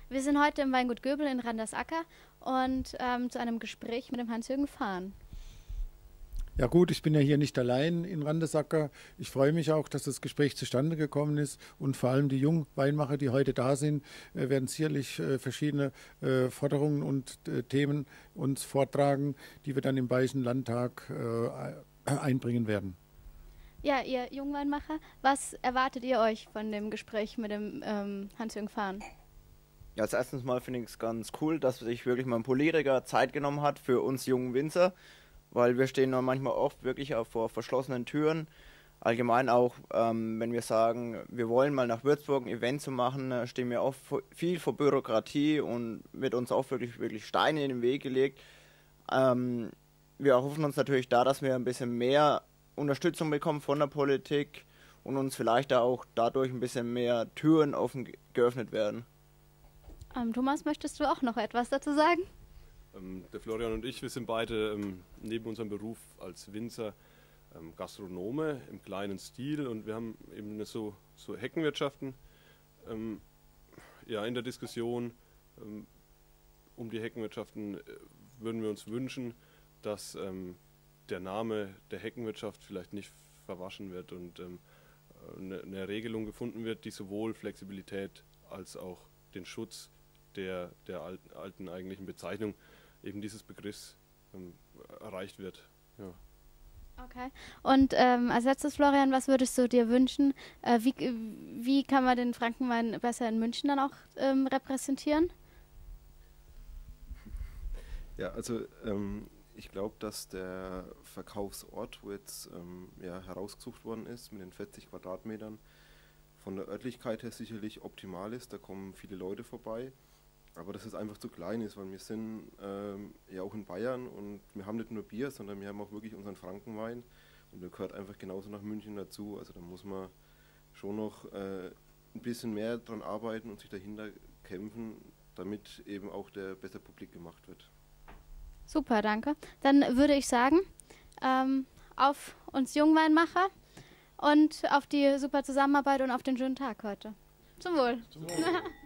Wir sind heute im Weingut Göbel in Randersacker und zu einem Gespräch mit dem Hans-Jürgen Fahn. Ja gut, ich bin ja hier nicht allein in Randersacker. Ich freue mich auch, dass das Gespräch zustande gekommen ist und vor allem die jungen Weinmacher, die heute da sind, werden sicherlich verschiedene Forderungen und Themen uns vortragen, die wir dann im Bayerischen Landtag einbringen werden. Ja, ihr Jungweinmacher, was erwartet ihr euch von dem Gespräch mit dem Hans-Jürgen Fahn? Ja, als erstes mal finde ich es ganz cool, dass sich wirklich mal ein Politiker Zeit genommen hat für uns jungen Winzer, weil wir stehen noch manchmal oft wirklich auch vor verschlossenen Türen. Allgemein auch, wenn wir sagen, wir wollen mal nach Würzburg ein Event zu machen, stehen wir oft viel vor Bürokratie und wird uns auch wirklich Steine in den Weg gelegt. Wir erhoffen uns natürlich da, dass wir ein bisschen mehr Unterstützung bekommen von der Politik und uns vielleicht auch dadurch ein bisschen mehr Türen offen geöffnet werden. Thomas, möchtest du auch noch etwas dazu sagen? Der Florian und ich, wir sind beide neben unserem Beruf als Winzer Gastronome im kleinen Stil und wir haben eben so Heckenwirtschaften. Ja, in der Diskussion um die Heckenwirtschaften würden wir uns wünschen, dass der Name der Heckenwirtschaft vielleicht nicht verwaschen wird und eine Regelung gefunden wird, die sowohl Flexibilität als auch den Schutz der alten eigentlichen Bezeichnung eben dieses Begriffs erreicht wird. Ja. Okay. Und als letztes, Florian, was würdest du dir wünschen? Wie kann man den Frankenwein besser in München dann auch repräsentieren? Ja, also ich glaube, dass der Verkaufsort, wo jetzt herausgesucht worden ist, mit den 40 Quadratmetern, von der Örtlichkeit her sicherlich optimal ist. Da kommen viele Leute vorbei. Aber dass es einfach zu klein ist, weil wir sind ja auch in Bayern und wir haben nicht nur Bier, sondern wir haben auch wirklich unseren Frankenwein und der gehört einfach genauso nach München dazu. Also da muss man schon noch ein bisschen mehr dran arbeiten und sich dahinter kämpfen, damit eben auch der besser publik gemacht wird. Super, danke. Dann würde ich sagen, auf uns Jungweinmacher und auf die super Zusammenarbeit und auf den schönen Tag heute. Zum Wohl. Zum Wohl.